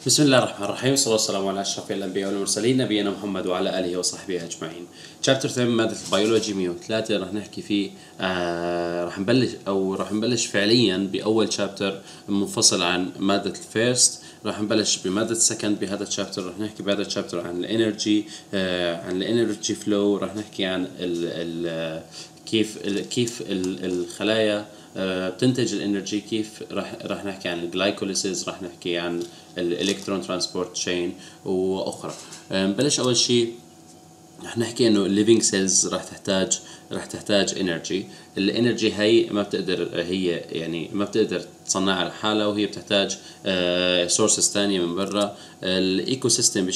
بسم الله الرحمن الرحيم، والصلاة والسلام على أشرف الأنبياء والمرسلين نبينا محمد وعلى آله وصحبه أجمعين. شابتر 8 مادة البيولوجي 103 راح نحكي فيه. راح نبلش فعليا بأول شابتر منفصل عن مادة الفيرست. راح نبلش بمادة السكند بهذا الشابتر. راح نحكي بهذا الشابتر عن الانرجي، عن الانرجي فلو. راح نحكي عن كيف الخلايا بتنتج الانرجي، كيف راح نحكي عن الجلايكوليسيس، راح نحكي عن الالكترون ترانسبورت تشين واخرى. بلش اول شيء رح نحكي انه الليفينج سيلز راح تحتاج انرجي. الانرجي هي ما بتقدر تصنعها لحالها، وهي بتحتاج سورسز ثانيه من برا. الايكو سيستم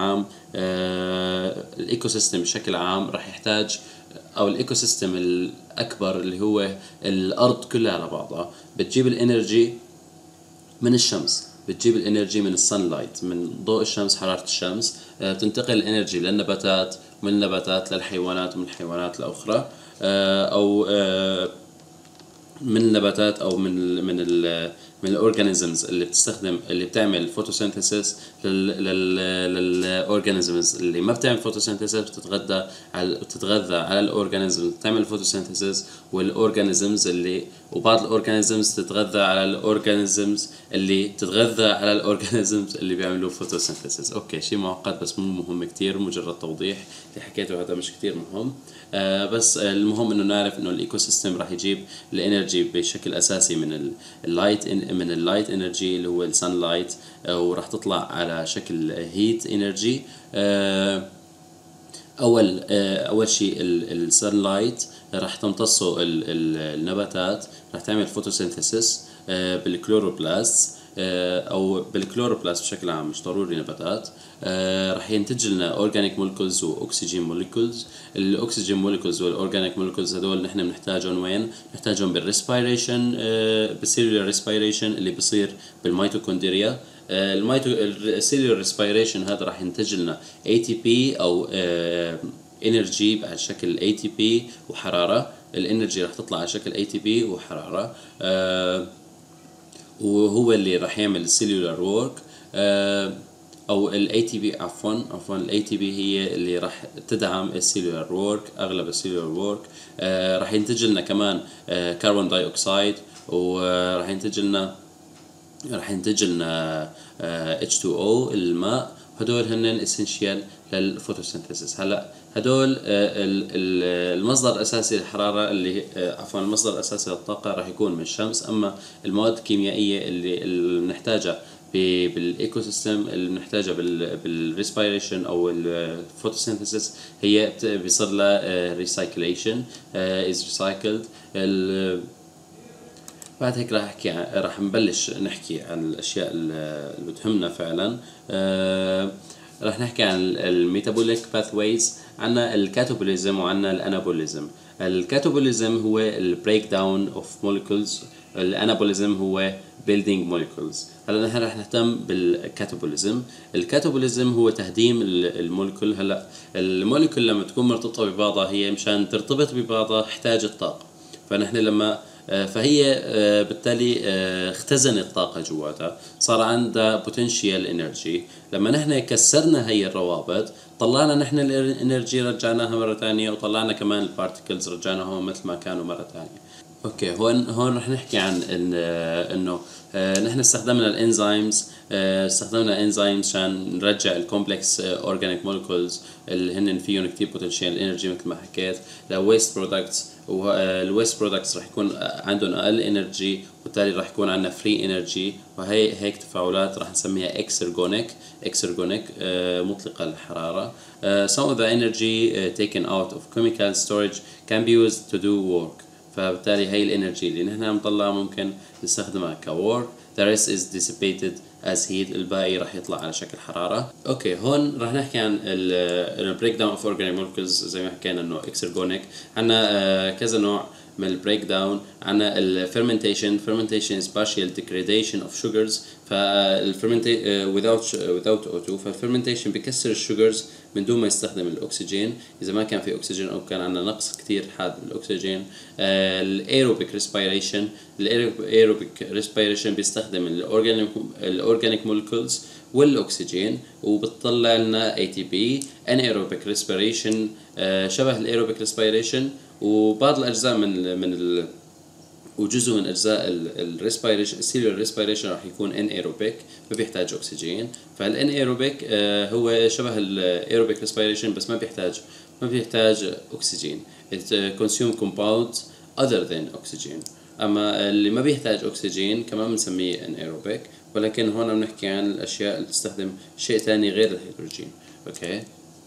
بشكل عام راح يحتاج، او الايكو سيستم الاكبر اللي هو الارض كلها على بعضها بتجيب الانرجي من الشمس، بتجيب الانرجي من السن لايت، من ضوء الشمس، حرارة الشمس. بتنتقل الانرجي للنباتات، ومن النباتات للحيوانات، ومن الحيوانات لأخرى، او من النباتات او من الاورجانيزمز اللي بتعمل فوتوسينثيسيس للاورجانيزمز اللي ما بتعمل فوتوسينثيسيس، بتتغذى على الاورجانيزمز بتعمل فوتوسينثيسيس، وبعض الاورجانيزمز تتغذى على الاورجانيزمز اللي بيعملوا فوتوسينثيسيس. اوكي، شيء معقد بس مو مهم كتير، مجرد توضيح اللي حكيته هذا مش كتير مهم. بس المهم انه نعرف انه الايكو سيستم راح يجيب الانرجي بشكل اساسي من اللايت انرجي اللي هو السن لايت، وراح تطلع على شكل هيت انرجي. اول شيء السن لايت راح تمتصه النباتات، راح تعمل فوتوسينثيسيس بالكلوروبلاست، او بالكلوروبلاست بشكل عام، مش ضروري نباتات. راح ينتج لنا اورجانيك مولكولز واكسجين مولكولز. الاكسجين مولكولز والاورجانيك مولكولز هذول نحن بنحتاجهم وين؟ نحتاجهم بالريسبيريشن، بالسيلولار ريسبيريشن اللي بصير بالميتوكوندريا. السيلولار ريسبيريشن هذا راح ينتج لنا ATP او انرجي على شكل ATP وحرارة. الانرجي راح تطلع على شكل ATP وحرارة، وهو اللي راح يعمل السيلولار وورك. او ال ATP عفوا ال ATP هي اللي راح تدعم السيلولار وورك، اغلب السيلولار وورك. راح ينتج لنا كمان كربون داي اوكسيد، وراح ينتج لنا H2O الماء. هدول هن اسينشيال للفوتوسينثيسيس. هلا هدول المصدر الاساسي للحراره اللي المصدر الاساسي للطاقه راح يكون من الشمس. اما المواد الكيميائيه اللي بنحتاجها بالايكو سيستم، اللي بنحتاجها بالريسبيريشن او الفوتوسينثيسيس، هي بيصير لها ريسايكليشن، از ريسايكلد. بعد هيك راح نبلش نحكي عن الاشياء اللي بتهمنا فعلا. راح نحكي عن الميتابوليك باثويز، عنا الكاتابوليزم وعنا الانابوليزم. الكاتابوليزم هو البريك داون اوف مولكيولز، الانابوليزم هو building molecules. هلا نحن رح نهتم بالكاتابوليزم. الكاتابوليزم هو تهديم المولكيول. هلا المولكيول لما تكون مرتبطه ببعضها، هي مشان ترتبط ببعضها احتاجت طاقه، فهي بالتالي اختزنت طاقة جواتها، صار عندها potential energy. لما نحن كسرنا هي الروابط، طلعنا نحن الانرجي، رجعناها مرة تانية، وطلعنا كمان البارتيكلز رجعناهم مثل ما كانوا مرة تانية. اوكي، هون رح نحكي عن انه نحن استخدمنا الانزيمز عشان نرجع الكومبلكس اورجانيك مولكيولز اللي هن فيهم كتير بوتنشال انرجي مثل ما حكيت لويست برودكتس. والويست برودكتس رح يكون عندهم اقل انرجي، وبالتالي رح يكون عندنا فري انرجي. هيك تفاعلات رح نسميها اكسرجونيك مطلقة للحرارة. Some of the energy taken out of chemical storage can be used to do work. فبالتالي هي الانرجي اللي نحن نطلعها ممكن نستخدمها كورك. The rest is dissipated as heat. الباقي راح يطلع على شكل حرارة. اوكي، هون راح نحكي عن ال breakdown of organic molecules. زي ما حكينا انه exergonic، عنا كذا نوع من البريك داون. عندنا الفيرمنتيشن. fermentation is partial degradation of sugars. without O2. فالفيرمنتيشن بيكسر الشوجرز من دون ما يستخدم الاكسجين اذا ما كان في اكسجين او كان عندنا نقص كتير حاد بالاكسجين. الايروبيك ريسبيريشن. الايروبيك ريسبيريشن بيستخدم الاورجانيك مولكولز والاكسجين وبتطلع لنا ATP. انايروبيك ريسبيريشن شبه الايروبيك ريسبيريشن، وبعض الاجزاء من وجزء من اجزاء الريسبيريشن السيلولر ريسبيريشن راح يكون انايروبيك ما بيحتاج اكسجين. فالانايروبيك هو شبه الايروبيك ريسبيريشن بس ما بيحتاج اكسجين. it consume compounds other than oxygen. اما اللي ما بيحتاج اكسجين كمان بنسميه انايروبيك، ولكن هون بنحكي عن الاشياء اللي تستخدم شيء ثاني غير الهيدروجين. اوكي.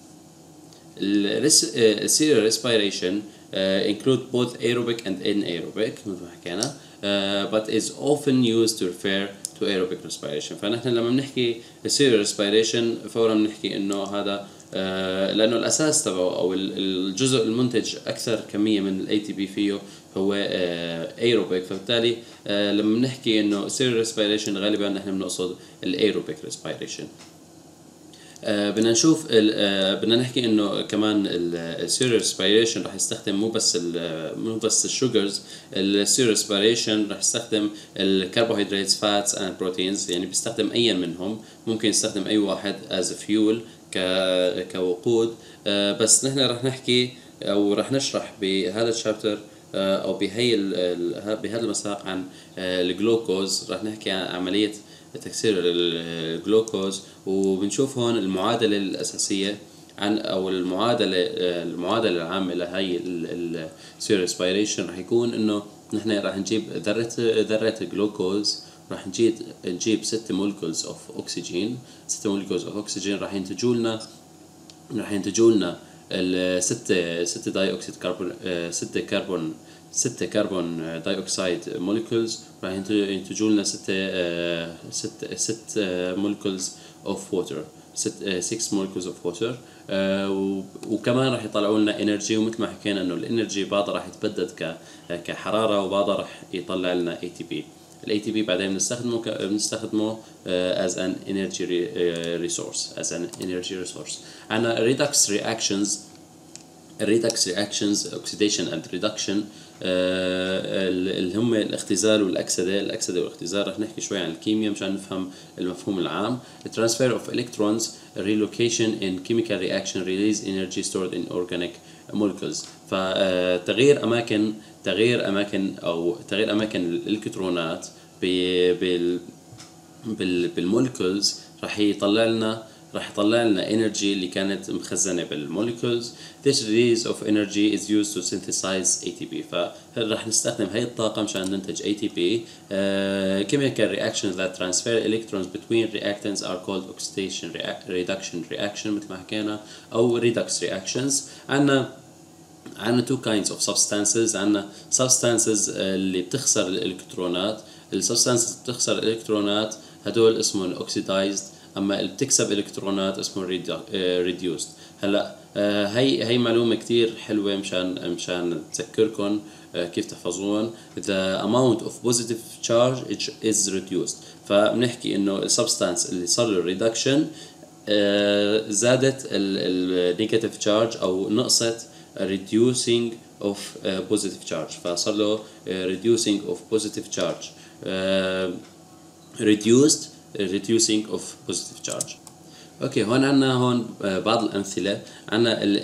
السيلولر ريسبيريشن include both aerobic and anaerobic مثل ما حكينا but is often used to refer to aerobic respiration. فنحن لما بنحكي cellular respiration فورا بنحكي انه هذا لانه الاساس تبعه او الجزء المنتج اكثر كميه من الاي تي بي فيه هو aerobic. فبالتالي لما بنحكي انه cellular respiration غالبا نحن بنقصد الايروبيك respiration. بدنا نشوف بدنا نحكي انه كمان السيلولر ريسبيريشن رح يستخدم مو بس الشوجرز. السيلولر ريسبيريشن رح يستخدم الكربوهيدرات فاتس اند بروتينز، يعني بيستخدم اي منهم، ممكن يستخدم اي واحد از فيول كوقود. بس نحن رح نحكي او رح نشرح بهذا الشابتر او بهذا المساق عن الجلوكوز. رح نحكي عن عمليه تكسير الجلوكوز، وبنشوف هون المعادلة الأساسية أو المعادلة العامة لهي السير ريسبيريشن رح يكون إنه نحن رح نجيب ذرة الجلوكوز، رح نجيب 6 مولكولز أوف أكسجين. 6 مولكولز أوف أكسجين رح ينتجوا لنا ستة داي أكسيد كربون 6 كربون داي أكسيد مولكولز راح ينتجوا لنا 6 مولكولز اوف ووتر 6 مولكولز اوف ووتر. وكمان راح يطلعوا لنا انرجي، ومثل ما حكينا انه الانرجي بعضها راح يتبدد كحراره وبعضها راح يطلع لنا ATP. الاي تي بي بعدين بنستخدمه as an energy resource. عندنا redox reactions oxidation and reduction اللي هم الاختزال والأكسدة. والاختزال رح نحكي شوي عن الكيمياء مشان نفهم المفهوم العام. transfer of electrons relocation in chemical reaction release energy stored in organic molecules. فتغيير أماكن الإلكترونات بالمولكولز رح يطلع لنا energy اللي كانت مخزنة بالمولكولز. This release of energy is used to synthesize ATP. فرح نستخدم هاي الطاقة مشان ننتج ATP. Chemical reactions that transfer electrons between reactants are called oxidation reduction reaction مثل ما حكينا أو redox reactions. عنا two kinds of substances. عنا substances اللي بتخسر الإلكترونات. السبستانسز اللي بتخسر الإلكترونات هدول اسمهم oxidized، اما اللي بتكسب الكترونات اسمه reduced. هلا هي معلومه كتير حلوه مشان تذكركم كيف تحفظون. the amount of positive charge is reduced. فبنحكي انه السبستانس اللي صار له reduction زادت النيجاتيف تشارج او نقصت reducing of positive charge، فصار له reducing of positive charge reducing of positive charge. اوكي هون عندنا بعض الامثله. عندنا ال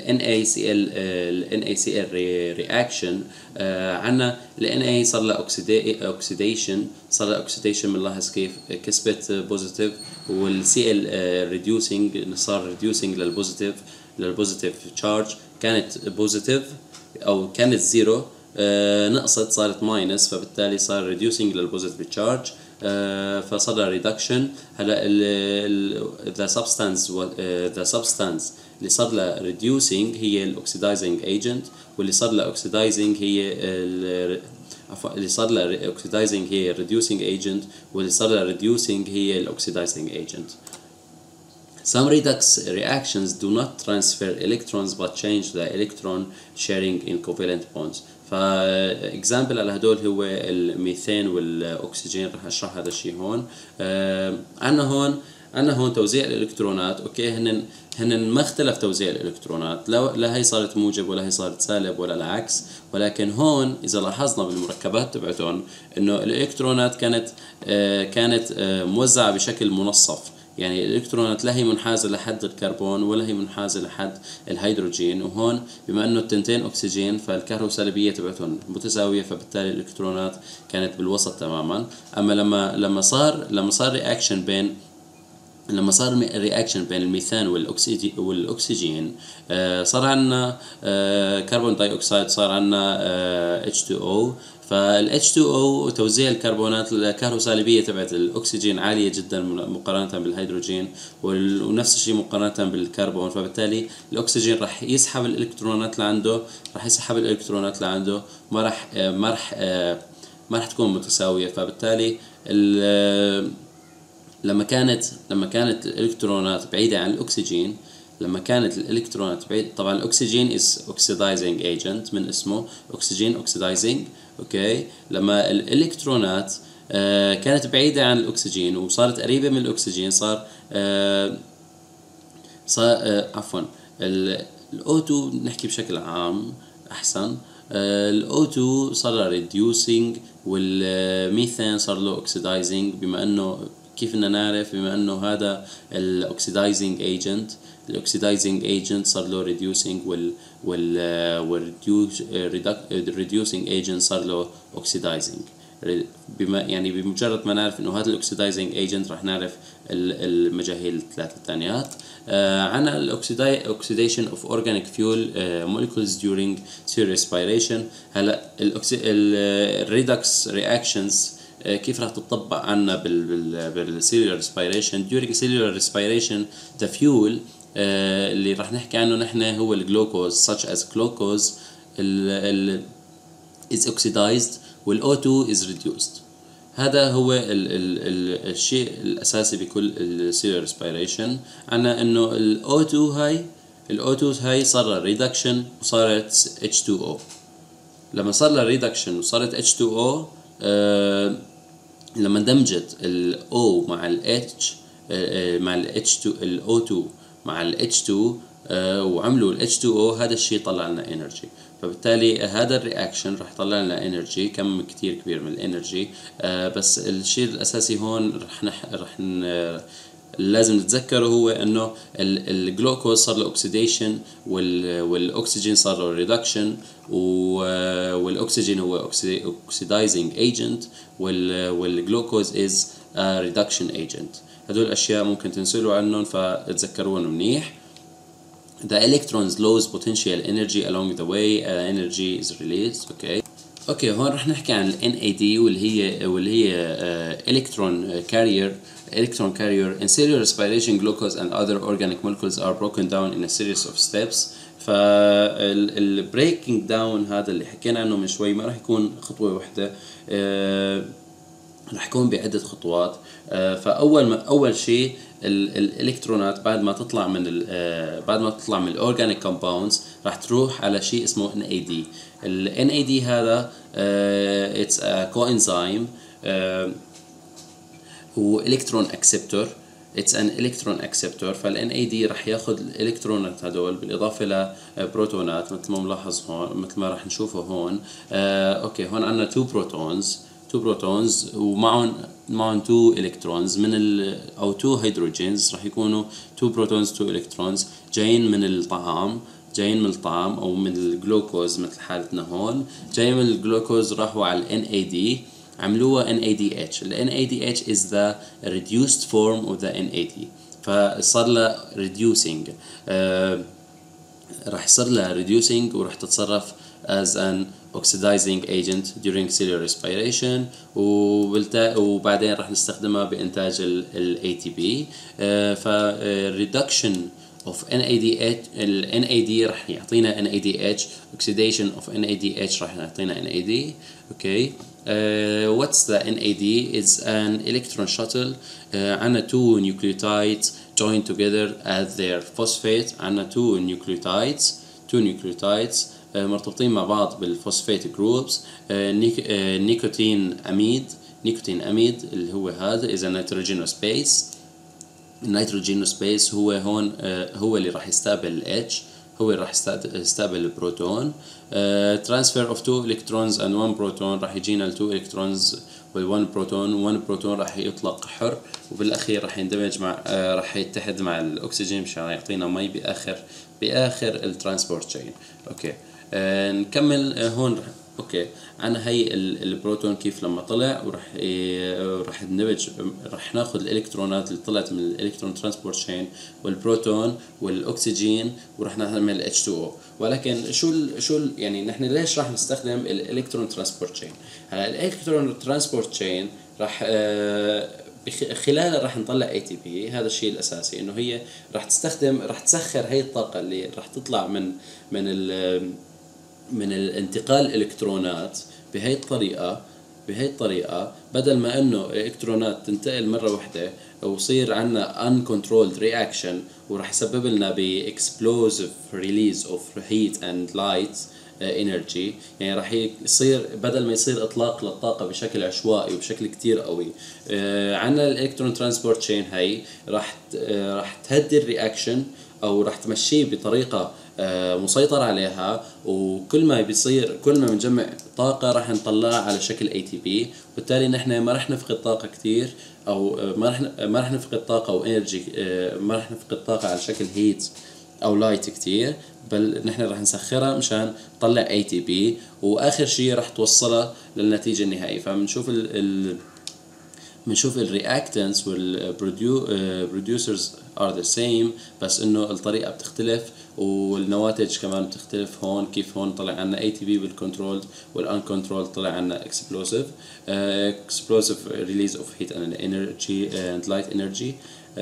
NaCl reaction. عندنا ال Na صار لها oxidation بنلاحظ كيف كسبت بوزيتيف، وال Cl reducing صار reducing للبوزيتيف تشارج. كانت بوزيتيف او كانت زيرو نقصت صارت ماينس، فبالتالي صار reducing للبوزيتيف تشارج فصار لها reduction. هلا the substance اللي صار لها reducing هي ال oxidizing agent، واللي صار لها oxidizing هي اللي صار لها oxidizing هي reducing agent، واللي صار لها reducing هي ال oxidizing agent. Some redox reactions do not transfer electrons but change the electron sharing in covalent bonds. فاكزامبل على هدول هو الميثان والاكسجين. راح اشرح هذا الشيء هون. عندنا هون توزيع الالكترونات. اوكي، هن ما اختلف توزيع الالكترونات، لا هي صارت موجب ولا هي صارت سالب ولا العكس، ولكن هون اذا لاحظنا بالمركبات تبعتهم انه الالكترونات كانت موزعه بشكل منصف. يعني الالكترونات لا هي منحازه لحد الكربون ولا هي منحازه لحد الهيدروجين. وهون بما انه التنتين اكسجين فالكهروسالبيه تبعتهم متساويه، فبالتالي الالكترونات كانت بالوسط تماما. اما لما صار رياكشن بين الميثان والاكسجين صار عندنا كربون داي اوكسيد، صار عندنا H2O. فال H2O توزيع الكربونات الكهروسالبية تبعت الأكسجين عالية جدا مقارنة بالهيدروجين، ونفس الشيء مقارنة بالكربون. فبالتالي الأكسجين راح يسحب الإلكترونات لعنده، ما راح تكون متساوية. فبالتالي لما كانت الإلكترونات بعيدة عن الأكسجين، طبعا الأكسجين is oxidizing agent من اسمه أكسجين oxidizing. اوكي، لما الإلكترونات كانت بعيدة عن الأكسجين وصارت قريبة من الأكسجين، عفوا الO2 نحكي بشكل عام أحسن. الO2 صار له reducing والميثان صار له oxidizing. بما انه كيف بدنا نعرف؟ بما انه هذا الاوكسيدايزنج ايجنت صار له reducing reducing agent صار له oxidizing. بمجرد ما نعرف انه هذا الاوكسيدايزنج ايجنت راح نعرف المجاهيل الثلاثه الثانيات. عنا الاوكسيديشن اوف اورجانيك فيول molecules during serial respiration. هلا الريدكس رياكشنز كيف راح تطبق عنا بالسيلولار ريسبيريشن. during cellular respiration the fuel اللي راح نحكي عنه نحن هو الجلوكوز such as glucose is oxidized والO2 is reduced. هذا هو الشيء الأساسي بكل السيلولار ريسبيريشن. عنا إنه الO2 هاي صار لها ريدكشن وصارت H2O. لما صار لها ريدكشن وصارت H2O، لما اندمجت ال O مع ال H مع ال H2 ال O2 مع ال H2 وعملوا ال H2O، هذا الشيء طلع لنا energy. فبالتالي هذا الرياكشن راح يطلع لنا انرجي، كم كتير كبير من الانرجي. بس الشيء الاساسي هون لازم نتذكره هو انه الجلوكوز صار له اوكسيديشن والاكسجين صار له ريدكشن، والاكسجين هو اوكسيدايزنج ايجنت والجلوكوز از ريدكشن ايجنت. هدول الاشياء ممكن تنسلوا عنهم فتذكروهم منيح. The electrons lose potential energy along the way. Energy is released. اوكي هون رح نحكي عن ال NAD واللي هي electron carrier. In cellular respiration, glucose and other organic molecules are broken down in a series of steps. فالبريكنج داون هذا اللي حكينا عنه من شوي ما راح يكون خطوة واحدة، راح يكون بعدة خطوات. فأول شيء الالكترونات بعد ما تطلع من الاورجانيك كومباوندز راح تروح على شيء اسمه NAD. ال NAD هذا it's a coenzyme والكترون اكسبتور. it's an electron acceptor. فال NAD راح ياخذ الالكترونات هذول بالاضافه لبروتونات مثل ما ملاحظ هون، مثل ما راح نشوفه هون. اوكي هون عندنا 2 بروتونز ومعهم 2 الكترونز او 2 هيدروجينز. راح يكونوا 2 بروتونز 2 الكترونز جايين من الطعام او من الجلوكوز مثل حالتنا هون. جايين من الجلوكوز راحوا على ال NAD عملوها NADH. ال NADH is the reduced form of the NAD. فصار لها reducing، راح يصير لها reducing وراح تتصرف as an oxidizing agent during cellular respiration، وبعدين راح نستخدمها بإنتاج ال ATP. reduction of NADH ال NAD راح يعطينا NADH. oxidation of NADH راح يعطينا NAD. okay. What's the NAD? It's an electron shuttle. عنا 2 nucleotides joined together as their phosphate. عنا 2 nucleotides مرتبطين مع بعض بالفوسفات جروبس. نيكوتين اميد، نيكوتين اميد اللي هو هذا اذا نيتروجينوس بيس. النيتروجينوس بيس هو هون هو اللي راح يستقبل الاتش، هو اللي راح يستقبل البروتون. ترانسفير اوف 2 الكترونز اند 1 بروتون، راح يجينا ال 2 الكترونز وال1 بروتون، 1 بروتون راح يطلق حر، وبالاخير راح يندمج مع راح يتحد مع الاكسجين مشان يعطينا مي باخر الترانسبورت تشين. اوكي نكمل هون. اوكي عنا هي البروتون كيف لما طلع، وراح يندمج، راح ناخذ الالكترونات اللي طلعت من الالكترون ترانسبورت تشين والبروتون والاكسجين وراح نعمل H2O. ولكن شو يعني نحن ليش راح نستخدم الالكترون ترانسبورت تشين؟ هلا الالكترون ترانسبورت تشين راح خلالها راح نطلع ATP. هذا الشيء الاساسي، انه هي راح تسخر هي الطاقه اللي راح تطلع من الانتقال الالكترونات بهي الطريقه بدل ما انه الالكترونات تنتقل مره واحده ويصير عندنا uncontrolled reaction وراح يسبب لنا ب explosive release of heat and light energy. يعني راح يصير بدل ما يصير اطلاق للطاقه بشكل عشوائي وبشكل كتير قوي، عندنا الالكترون ترانسبورت تشين هي راح تهدي الرياكشن او راح تمشيه بطريقه مسيطر عليها، وكل ما بنجمع طاقه راح نطلعها على شكل ATP، وبالتالي نحن ما راح نفقد طاقه كتير، او ما راح نفقد طاقه او انرجي، ما راح نفقد طاقه على شكل هيت او لايت كتير، بل نحن راح نسخرها مشان نطلع ATP، واخر شيء راح توصلها للنتيجه النهائيه. فبنشوف بنشوف الرياكتنس والبروديوسرز ار ذا سيم، بس انه الطريقه بتختلف والنواتج كمان بتختلف. هون كيف هون طلع عنا ATP بالكنترول، والانكنترول طلع عنا explosive release of heat and energy and light energy.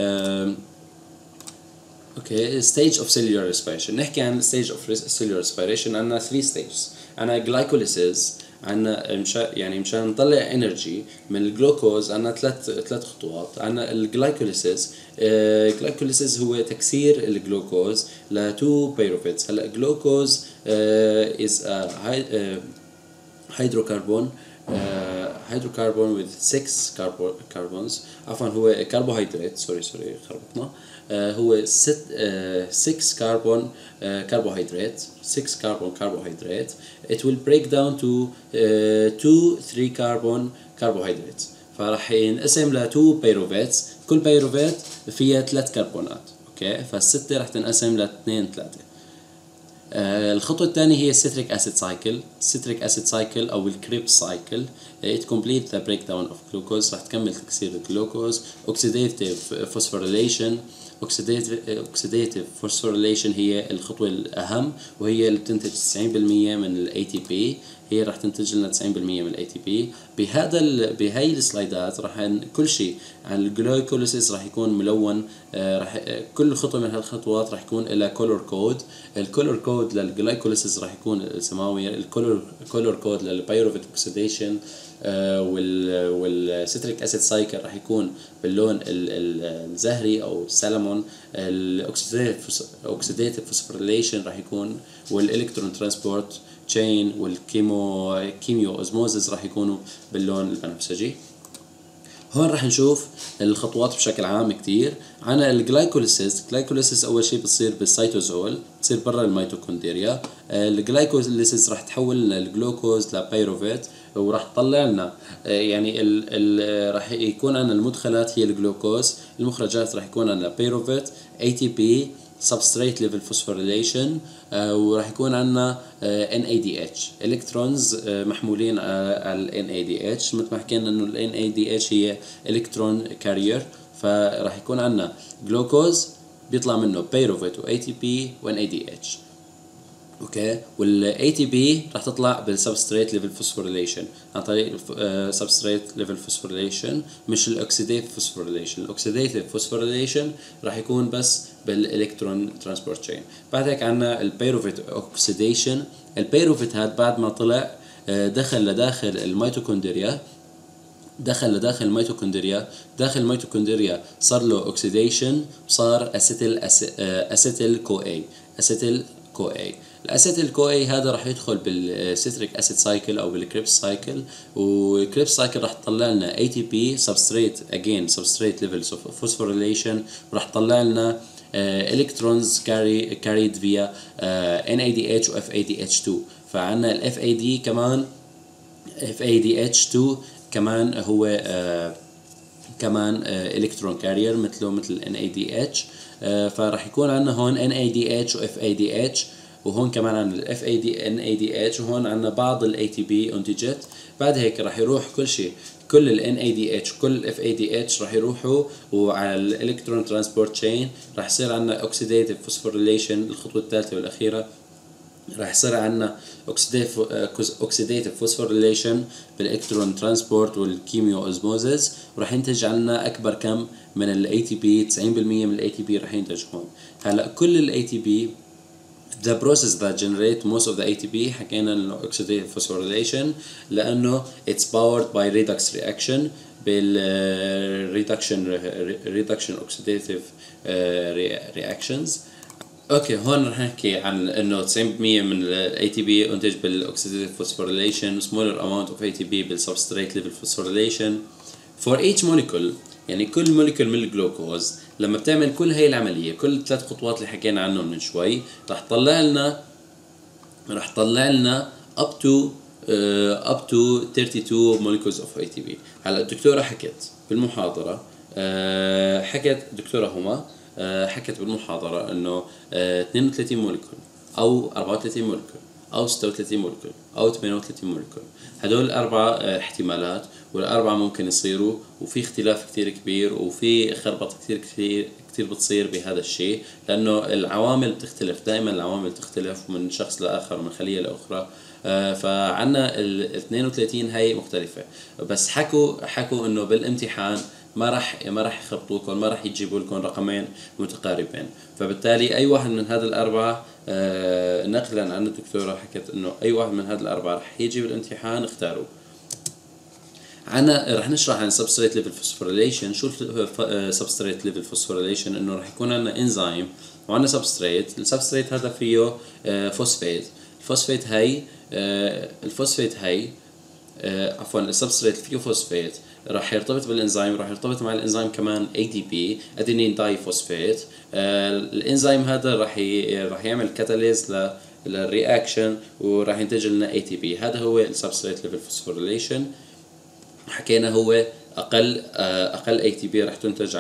اوكي stage of cellular respiration. نحكي عن stage of cellular respiration. عنا 3 stages. عنا glycolysis، عنا مشان نطلع انرجي من الجلوكوز عنا ثلاث خطوات. عنا الجلايكوليسيس. الجلايكوليسيس هو تكسير الجلوكوز ل 2 بيروفيتس. هلا الجلوكوز is a hydrocarbon with 6 carbons. عفوا هو كربوهيدرات، سوري خربطنا. هو 6 كربون carbohydrate. 6 carbon carbohydrate. It will break down to 2-3 carbon carbohydrates. فراح ينقسم ل 2 بيروفيتس، كل بيروفيت فيها 3 كربونات. اوكي فالستة راح تنقسم ل 2-3. الخطوة الثانية هي citric acid cycle أو الكريبس cycle. It complete the breakdown of glucose. راح تكمل تكسير الجلوكوز. oxidative phosphorylation هي الخطوة الأهم، وهي اللي بتنتج 90% من ال ATP. هي راح تنتج لنا 90% من ال ATP. بهاي السلايدات راح كل شيء عن الجلايكوليسيس راح يكون ملون. كل خطوة من هالخطوات راح يكون لها كولور كود. الكولور كود للجلايكوليسيس راح يكون سماوي. الكولور كود للبيروفيت اوكسيديشن والستريك اسيد سايكل راح يكون باللون الزهري او السلمون. الاوكسيديتيف فوسفوريليشن راح يكون، والالكترون ترانسبورت تشين والكيميو اوزموزيس راح يكونوا باللون البنفسجي. هون راح نشوف الخطوات بشكل عام كتير. عنا الجلايكوليسيس اول شيء بتصير بالسيتوزول، بتصير برا الميتوكوندريا. الجلايكوليسيس راح تحول الجلوكوز لبيروفيت وراح تطلع لنا يعني راح يكون عندنا المدخلات هي الجلوكوز، المخرجات راح يكون عندنا بيروفيت، ATP substrate level phosphorylation، وراح يكون عندنا NADH الكترونز محمولين على NADH. مثل ما حكينا انه NADH هي الكترون كارير، فراح يكون عندنا جلوكوز بيطلع منه بيروفيت و ATP و NADH. اوكي والATP راح تطلع بالسبستريت ليفل فوسفوريليشن عن طريق سبستريت ليفل فوسفوريليشن، مش الاكسيديتيف فوسفوريليشن. الاكسيديتيف فوسفوريليشن راح يكون بس بالالكترون ترانسبورت تشين. بعد هيك عندنا البيروفيت اوكسيديشن. البيروفيت هذا بعد ما طلع دخل لداخل الميتوكوندريا، داخل الميتوكوندريا صار له اوكسيديشن، صار اسيتيل كو اي. الاسيتيل كو اي هذا راح يدخل بالسيتريك اسيد سايكل او بالكريبس سايكل، والكريبس سايكل راح تطلع لنا اي تي بي سبستريت اجين سبستريت ليفلز اوف فوسفوريليشن، وراح تطلع لنا الكترونز carried via NADH و FADH2. فعندنا ال FAD كمان FADH2 كمان هو كمان الكترون كارير مثل NADH. فراح يكون عندنا هون NADH و FADH، وهون كمان عندنا ال NADH، وهون عندنا بعض ال ATP انتجت. بعد هيك راح يروح كل شيء، كل ال NADH كل ال FADH راح يروحوا وعلى الالكترون ترانسبورت تشين راح يصير عندنا اوكسيديتيف فوسفوريليشن الخطوه الثالثه والاخيره. راح يصير عندنا اوكسيديتيف فوسفوريليشن بالالكترون ترانسبورت والكيميو اوزموزيس، وراح ينتج عندنا اكبر كم من الاي تي بي. 90% من الاي تي بي راح ينتج هون. هلا كل الاي تي بي the process that generate most of the ATP حكينا انه oxidative phosphorylation لانه it's powered by redox reaction reduction oxidative reactions. اوكي هون رح نحكي عن انه 90% من ال ATP انتج بالاوكسيديتيف phosphorylation، smaller amount of ATP بالsubstrate level phosphorylation for each molecule. يعني كل موليكول من الجلوكوز لما بتعمل كل هاي العملية، كل 3 خطوات اللي حكينا عنهم من شوي، راح تطلع لنا up to 32 molecules of ATP. هلا الدكتورة حكت بالمحاضرة، حكت دكتورة هما حكت بالمحاضرة انه 32 موليكول او 34 موليكول او 36 موليكول او 38 موليكول. هدول 4 احتمالات، والاربعه ممكن يصيروا، وفي اختلاف كتير كبير وفي خربطه كتير بتصير بهذا الشيء، لانه العوامل بتختلف. دائما العوامل تختلف من شخص لاخر ومن خليه لاخرى. فعنا ال 32 هي مختلفه، بس حكوا انه بالامتحان ما راح يخبطوكم، ما راح يجيبوا لكم رقمين متقاربين. فبالتالي اي واحد من هذه الاربعه نقلا عن الدكتوره حكت انه اي واحد من هذه الاربعه راح يجي بالامتحان اختاروا. رح نشرح عن substrate level phosphorylation. شو substrate level phosphorylation؟ انه رح يكون عندنا انزيم وعندنا substrate. السبستريت هذا فيه فوسفات. الفوسفات هي عفوا السبستريت فيه فوسفات راح يرتبط بالانزيم، راح يرتبط مع الانزيم كمان ADP ادينين داي فوسفات. الانزيم هذا راح يعمل كاتاليز للرياكشن وراح ينتج لنا ATP. هذا هو السبستريت ليفل فوسفوريليشن. حكينا هو اقل ATP راح تنتج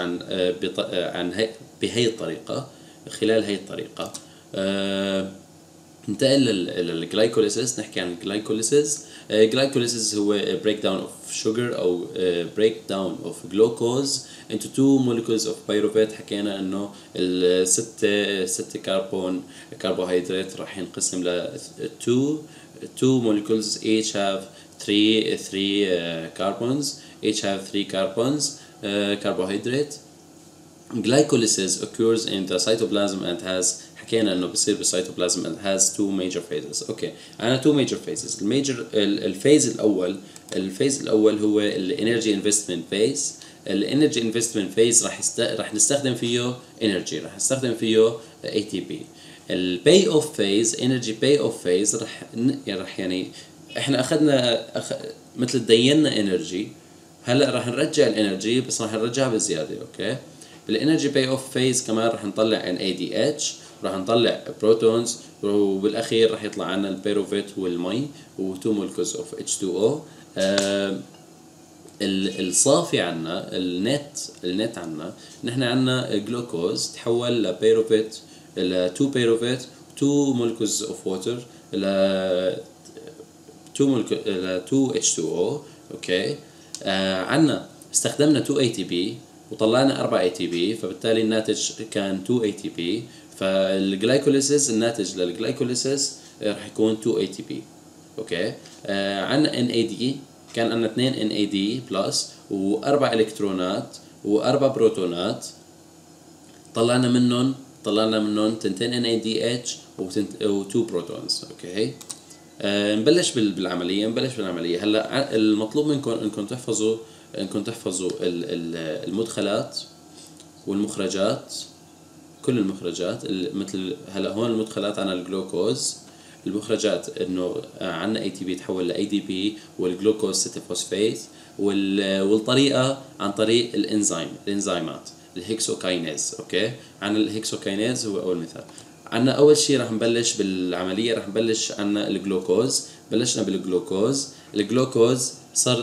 بهي الطريقه، خلال هي الطريقه. ننتقل للجلايكوليسيس. نحكي عن الجلايكوليسيس. glycolysis هو breakdown of sugar أو breakdown of glucose into 2 molecules of pyruvate. حكينا إنه ست كربون كربوهيدرات راح ينقسم ل 2 molecules each have 3 carbons, each have 3 carbons carbohydrate. Glycolysis occurs in the cytoplasm and has حكينا انه بصير بالسيتوبلازم and has 2 major phases. اوكي عندنا 2 major phases. الفيز الاول هو الانرجي انفستمنت فيز. الانرجي انفستمنت فيز راح نستخدم فيه انرجي، راح نستخدم فيه ATP. الباي اوف فيز، انرجي باي اوف فيز راح يعني احنا اخذنا مثل دينا انرجي، هلا راح نرجع الانرجي بس راح نرجعها بزياده. اوكي بالانرجي باي اوف فيز كمان راح نطلع NADH، راح نطلع بروتونز، وبالاخير راح يطلع عنا البيروفيت والمي و2 molecules of H2O. الصافي عنا النت عنا نحن عنا جلوكوز تحول لبيروفيت، ل 2 بيروفيت 2 molecules of water ل 2 H2O. اوكي عنا استخدمنا 2 ATP وطلعنا 4 ATP، فبالتالي الناتج كان 2 ATP. فالجلايكوليسيس الناتج للجلايكوليسيس راح يكون 2 ATP. اوكي عندنا NAD، كان عندنا 2 NAD بلس و4 الكترونات و4 بروتونات، طلعنا منهم 2 NADH و2 بروتونز. اوكي نبلش بالعمليه. هلا المطلوب منكم انكم تحفظوا المدخلات والمخرجات، كل المخرجات. مثل هلا هون المدخلات عن الجلوكوز المخرجات انه عندنا اي تي بي تحول لاي دي بي والجلوكوز 6 فوسفات. والطريقه عن طريق الانزيمات الهكسوكاينيز. اوكي، عن الهكسوكاينيز هو اول مثال. عندنا اول شيء راح نبلش بالعمليه، راح نبلش عندنا الجلوكوز. بلشنا بالجلوكوز. الجلوكوز صار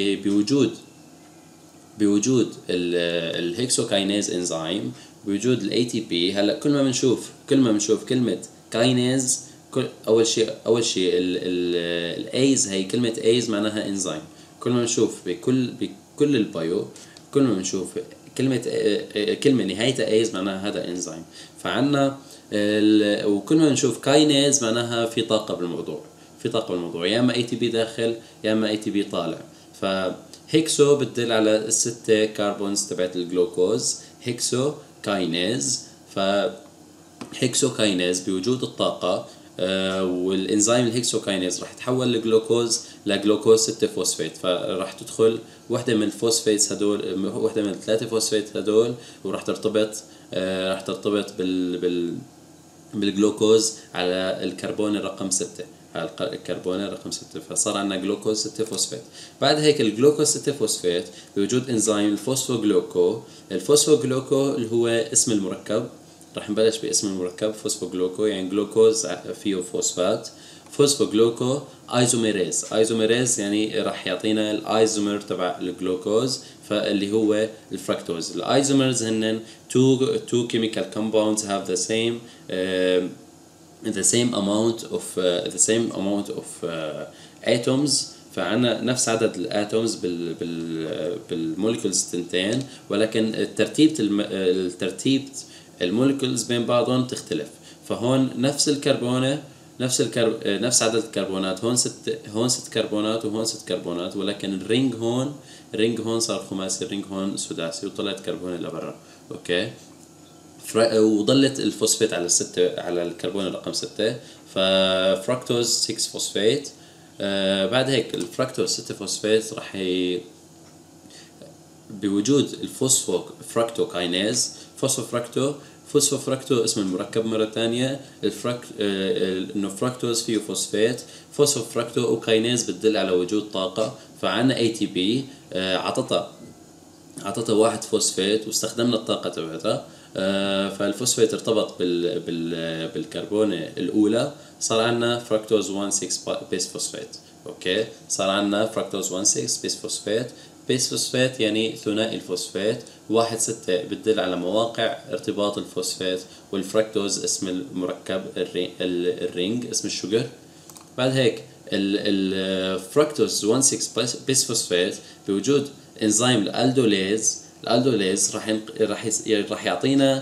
بوجود الهكسوكاينيز انزيم، بوجود الاي تي بي. هلا كل ما بنشوف كلمه كاينيز، اول شيء الايز، هي كلمه ايز معناها انزيم. كل ما بنشوف بكل البايو، كل ما بنشوف كلمه نهايتها ايز معناها هذا انزيم. فعنا وكل ما نشوف كاينيز معناها في طاقه بالموضوع، يا اما اي تي بي داخل يا اما اي تي بي طالع. فهيكسو بتدل على الستة كربونز تبعت الجلوكوز، هيكسو كاينيز. هيكسو كاينيز بوجود الطاقة والانزيم الهيكسوكاينيز راح تحول الجلوكوز لجلوكوز 6 فوسفات. فراح تدخل وحدة من الفوسفيتس هدول، وحدة من الثلاثة فوسفات هدول، وراح ترتبط بالجلوكوز على الكربون الرقم 6، على الكربون رقم 6. فصار عندنا جلوكوز 6 فوسفات. بعد هيك الجلوكوز 6 فوسفات بوجود انزيم الفوسفوجلوكو. الفوسفوجلوكو اللي هو اسم المركب، راح نبلش باسم المركب فوسفوجلوكو، يعني جلوكوز فيه فوسفات. فوسفوجلوكو ايزوميريز يعني راح يعطينا الايزومر تبع الجلوكوز، فاللي هو الفركتوز. الايزومرز هن two chemical compounds have the same amount of atoms. فعنا نفس عدد الاتومز بالموليكولز تنتين، ولكن الترتيب الموليكولز بين بعضهم تختلف. فهون نفس عدد الكربونات، هون ست كربونات وهون 6 كربونات، ولكن الرينج هون صار خماسي، الرينج هون سداسي، وطلعت كربونة لبرا. اوكي، وظلت الفوسفات على الكربون رقم 6. ففركتوز 6 فوسفات. بعد هيك الفركتوز 6 فوسفات بوجود الفوسفوفركتوكاينيز. فوسفوفركتو اسم المركب مرة ثانية. انه فركتوز فيه فوسفات، فوسفوفركتو وكاينيز بتدل على وجود طاقة. فعنا اي تي بي عطتها 1 فوسفات واستخدمنا الطاقة تبعتها. فالفوسفات ارتبط بالكربونة الأولى، صار عنا فركتوز 1,6 بيس فوسفات. اوكي، صار عنا فركتوز 1,6 بيس فوسفات. بيس فوسفات يعني ثنائي الفوسفات. 1,6 بتدل على مواقع ارتباط الفوسفات، والفركتوز اسم المركب، الرينج اسم الشجر. بعد هيك الفركتوز 1,6 بيس فوسفات بوجود انزيم الالدوليز راح يعطينا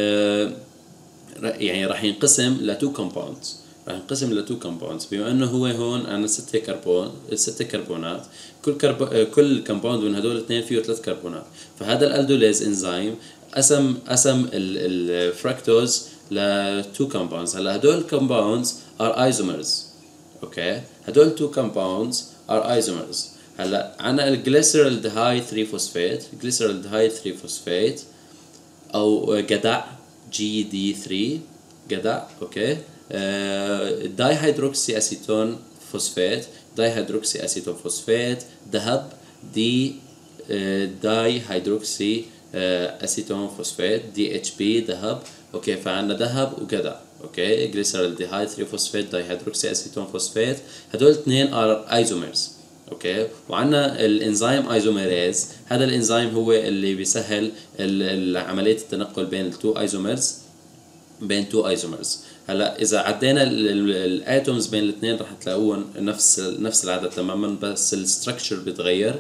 يعني راح ينقسم ل 2 كومباوندز. بما انه هو هون عندنا 6 كربونات، كل كومباوند من هدول الاثنين فيه 3 كربونات. فهذا الالدوليز انزيم قسم الفركتوز ل 2 كومباوندز. هلا هدول الكومباوندز ار ايزومرز. اوكي، هدول 2 كومباوندز ار ايزومرز. هلا عنا الجليسرالدهايد 3 فوسفات او جدع GD3 جدع. اوكي، داي هيدروكسي اسيتون فوسفات، ذهب داي هيدروكسي اسيتون فوسفات DHP ذهب. اوكي، فعندنا ذهب وجدع. اوكي، جليسرالدهايد 3 فوسفات، داي هيدروكسي اسيتون فوسفات، هدول الاثنين ار ايزومرز. اوكي، وعندنا الانزيم ايزوميريز. هذا الانزيم هو اللي بيسهل عمليه التنقل بين التو ايزومرز. هلا اذا عدينا الاتومز بين الاثنين راح تلاقوهم نفس العدد تماما، بس الستركتشر بيتغير،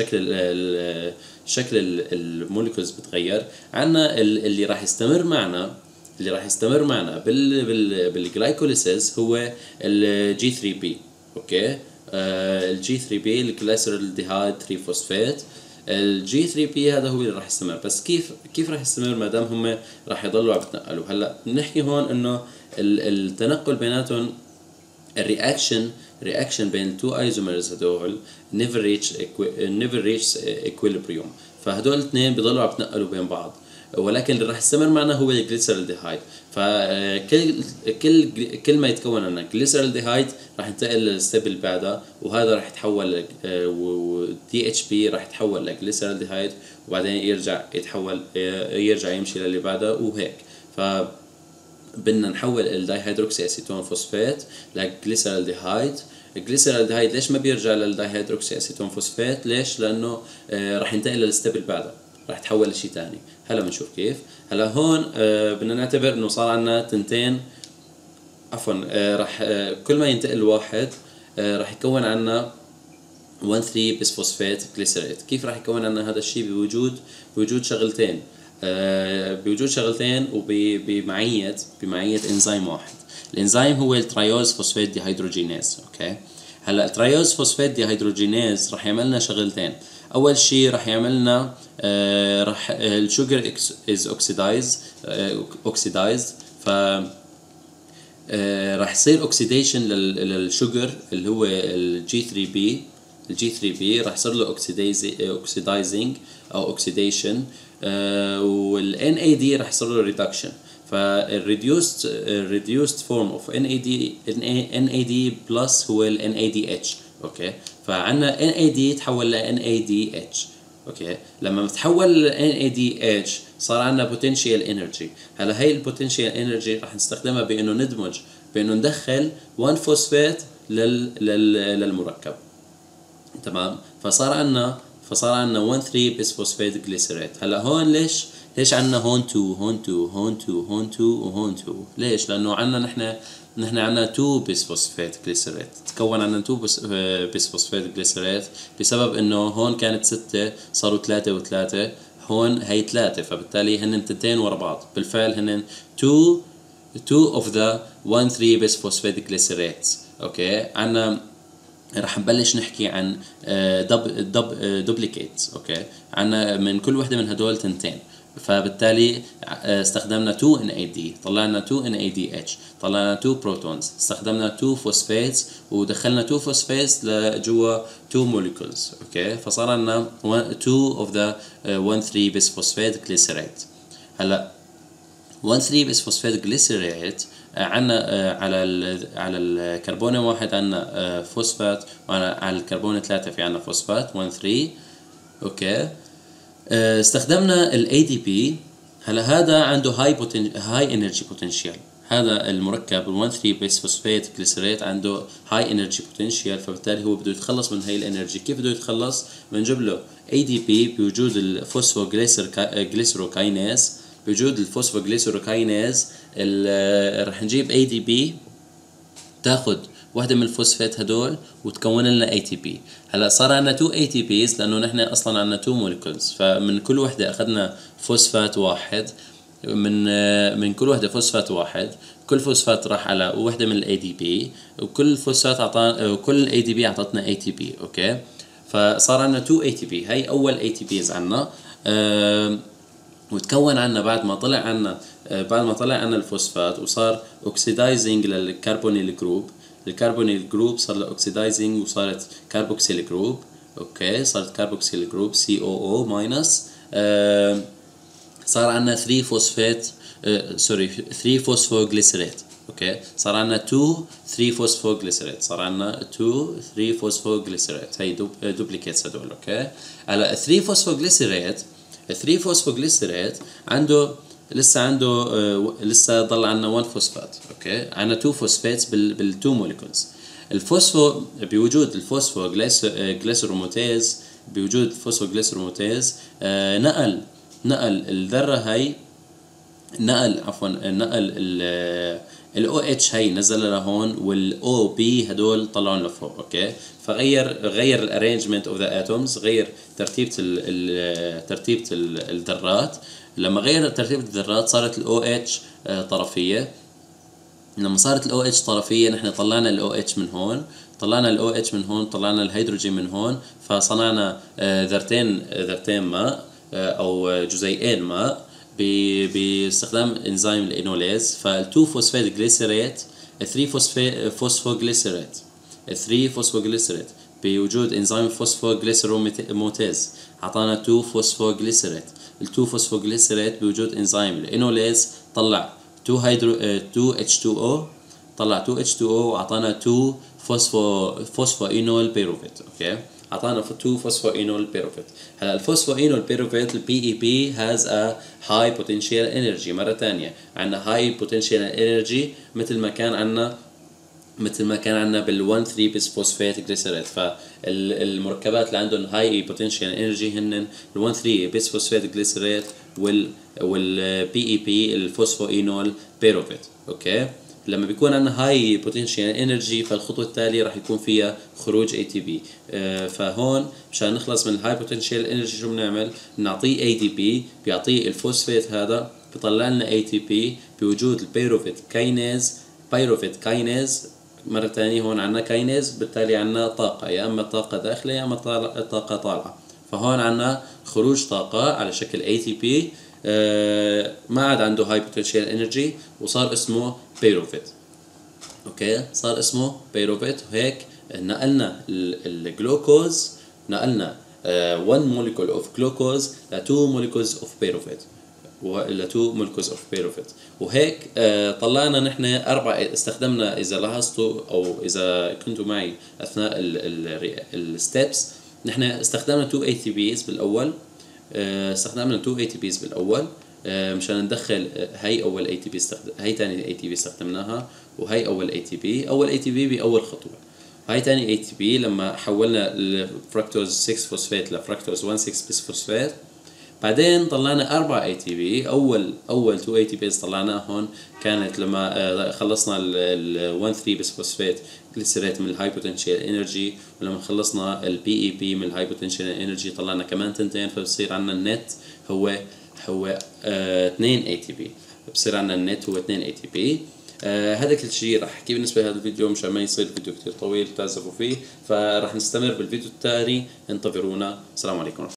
شكل الموليكولز بتغير. عندنا اللي راح يستمر معنا بالجلايكوليسيس هو الجي 3 بي. اوكي، الجي 3 بي الجليسرالدهايد 3 فوسفات. الجي 3 بي هذا هو اللي راح يستمر. بس كيف راح يستمر ما دام هم راح يضلوا عم يتنقلوا؟ هلا بنحكي هون انه التنقل بيناتهم، الرياكشن بين التو ايزومرز هدول never reach equilibrium. فهدول الاثنين بيضلوا عم يتنقلوا بين بعض. ولكن اللي راح يستمر معنا هو الجليسرالديهايد. فكل كل ما يتكون عنا جليسرالديهايد راح ينتقل للستيب اللي بعدها، وهذا راح يتحول دي اتش بي راح يتحول لجليسرالديهايد، وبعدين يرجع يمشي للي بعده وهيك. بدنا نحول الدايهيدروكسي اسيتون فوسفات لجليسرالديهايد. الجليسرالديهايد ليش ما بيرجع للدايهيدروكسي اسيتون فوسفات؟ ليش؟ لانه راح ينتقل للستيب اللي بعده، راح يتحول لشيء ثاني. هلا بنشوف كيف. هلا هون بدنا نعتبر انه صار عندنا تنتين، عفوا راح كل ما ينتقل واحد راح يكون عندنا 1,3 بسفوسفات جليسريت. كيف راح يكون عندنا هذا الشيء؟ بوجود شغلتين، بوجود شغلتين وبمعية انزيم واحد. الانزيم هو التريوز فوسفات ديهيدروجيناز. اوكي، هلا التريوز فوسفات ديهيدروجيناز راح يعمل لنا شغلتين. اول شيء راح يعمل لنا راح الشوجر از اوكسيدايز، ف راح يصير اوكسيديشن للشوجر اللي هو الجي 3 بي راح يصير له اوكسيدايزنج او اوكسيديشن، والان اي دي راح يصير له ريدكشن. فالريديوست فورم اوف ان اي دي بلس هو ال ان اي دي اتش. اوكي، فعندنا ان اي دي تحول ل ان اي دي اتش. اوكي، لما تحول ل ان اي دي اتش صار عندنا بوتنشال انرجي. هلا هي البوتنشال انرجي راح نستخدمها بانه ندخل 1 فوسفات للمركب. تمام، فصار عندنا 1,3 بس فوسفات جليسريت. هلا هون ليش عندنا هون 2 هون 2 هون 2 هون 2 وهون 2؟ ليش؟ لانه عندنا نحن عندنا 2 بس فوسفات جليسريت، تكون عندنا 2 بس فوسفات جليسريت بسبب انه هون كانت 6 صاروا 3 و3، هون هي 3، فبالتالي هن تنتين ورا بعض. بالفعل هن 2 of the 1,3 بس فوسفات جليسريت. اوكي، عندنا رح نبلش نحكي عن دوبليكيتس. اوكي، عنا من كل وحده من هدول تنتين، فبالتالي استخدمنا 2 NAD، طلعنا 2 NADH، طلعنا 2 بروتونز، استخدمنا 2 فوسفاتس ودخلنا 2 فوسفاتس لجوا 2 موليكولز. اوكي، فصار عندنا 2 of the 1,3 بس فوسفات جليسريت. هلا 1,3 بس فوسفات جليسريت عنا على الكربون واحد عنا فوسفات، وعلى الكربون 3 في عنا فوسفات 1,3. اوكي، استخدمنا ال ADP. هلا هذا عنده هاي انرجي بوتنشال. هذا المركب ال 1,3 بس فوسفات جليسريت عنده هاي انرجي بوتنشال، فبالتالي هو بده يتخلص من هاي الانرجي. كيف بده يتخلص؟ بنجيب له ADP بوجود الفوسفو جليسروكايناز. بوجود الفوسفوغليسيروكايناز رح نجيب ADP تاخد واحدة من الفوسفات هدول وتكون لنا ATP. هلا صار عندنا 2 ATPs لأنه نحن أصلا عندنا 2 موليكولز، فمن كل واحدة أخذنا فوسفات واحد، من كل واحدة فوسفات واحد. كل فوسفات راح على واحدة من ADP، وكل فوسفات وكل ADP أعطتنا ATP. أوكي، فصار عندنا 2 ATP. هاي أول ATPs عندنا. وتكون عنا بعد ما طلع عنا الفوسفات وصار اوكسيدايزنج للكربونيل جروب. الكربونيل جروب صار له اوكسيدايزنج وصارت كاربوكسيل جروب. اوكي، صارت كاربوكسيل جروب COO ماينس. صار عنا 3 فوسفات 3 فوسفوغليسريت. اوكي، صار عنا 3 فوسفوغليسريت. صار عنا 3 فوسفوغليسريت. هي دوبليكيتس هدول. اوكي، على 3 فوسفوغليسريت لسه ضل عنا 1 فوسفات. اوكي، عنا 2 فوسفاتس بال2 موليكولز. الفوسفو بوجود الفوسفوغليسيروموتاز نقل الذرة هاي، نقل ال OH هاي نزل لهون، وال OB هدول طلعون لفوق. اوكي، فغير الارينجمنت اوف ذا اتومز، غير ترتيبة الذرات. لما غير ترتيب الذرات صارت ال OH طرفية. لما صارت ال OH طرفية نحن طلعنا ال OH من هون، طلعنا الهيدروجين من هون، فصنعنا ذرتين ماء او جزيئين ماء باستخدام انزيم الانوليز. فال2 فوسفات جليسريت 3 فوسفوغليسريت بوجود انزيم فوسفوغليسيروموتيز اعطانا 2 فوسفوغليسيريت. ال 2 فوسفوغليسيريت بوجود انزيم الانوليز طلع 2 H2O، طلع 2 H2O واعطانا 2 فوسفوينول بيروفيت. اوكي، اعطانا 2 فوسفوينول بيروفيت. هلا الفوسفوينول بيروفيت البي اي بي هاز ا هاي بوتنشال انرجي. مره ثانيه عندنا هاي بوتنشال انرجي مثل ما كان عندنا بال 1 3 بيس فوسفات جليسيريت. فالمركبات اللي عندهم هاي بوتنشال انرجي هن ال 1 3 بيس فوسفات جليسيريت والبي اي بي الفوسفوينول بيروفيت. اوكي، لما بيكون عندنا هاي بوتنشال انرجي فالخطوه التاليه راح يكون فيها خروج اي تي بي. فهون مشان نخلص من الهاي بوتنشال انرجي شو بنعمل؟ بنعطيه اي دي بي، بيعطيه الفوسفات هذا بيطلع لنا اي تي بي بوجود البيروفيت كاينيز. مرة ثانية هون عندنا كاينيز، بالتالي عندنا طاقة، يا اما طاقة داخلة يا اما طاقة طالعة. فهون عندنا خروج طاقة على شكل اي تي بي. ما عاد عنده هاي بوتنشال انرجي وصار اسمه بيروفيت. اوكي، صار اسمه بيروفيت. وهيك نقلنا الجلوكوز، نقلنا 1 موليكول اوف جلوكوز ل 2 موليكولز اوف بيروفيت وهيك طلعنا نحن استخدمنا. اذا لاحظتوا او اذا كنتوا معي اثناء الستبس، نحن استخدمنا 2 اي تي بيز بالاول. مشان ندخل هي اول اي تي بي هي ثاني اي تي بي استخدمناها، وهي اول اي تي بي. اول اي تي بي باول خطوه، هاي ثاني اي تي بي لما حولنا الفركتوز 6 فوسفات لفركتوز 1 6 بيس فوسفات. بعدين طلعنا 4 اي تي بي. اول 2 اي تي بيز طلعناهم كانت لما خلصنا ال 1 3 بيس فوسفات جليسيريت من الهاي بوتنشال انرجي، ولما خلصنا البي اي بي من الهاي بوتنشال انرجي طلعنا كمان تنتين. فبصير عندنا النت هو 2 اي تي بي. بصير عندنا النت هو 2 اي تي بي. هذا كل شيء راح احكيه بالنسبه لهذا الفيديو مشان ما يصير فيديو كتير طويل تعذبوا فيه. فراح نستمر بالفيديو التالي، انتظرونا. السلام عليكم.